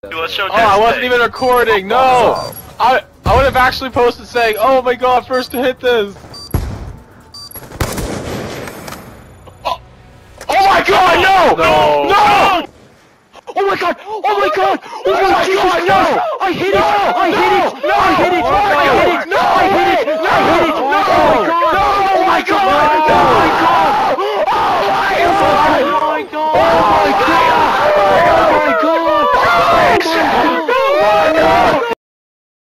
Let's show Oh, I wasn't even recording. No, I would have actually posted saying, "Oh my god, first to hit this." Oh, my god, no! No! Oh my god! Oh my god! Oh my god! No! I hit it! I hit it!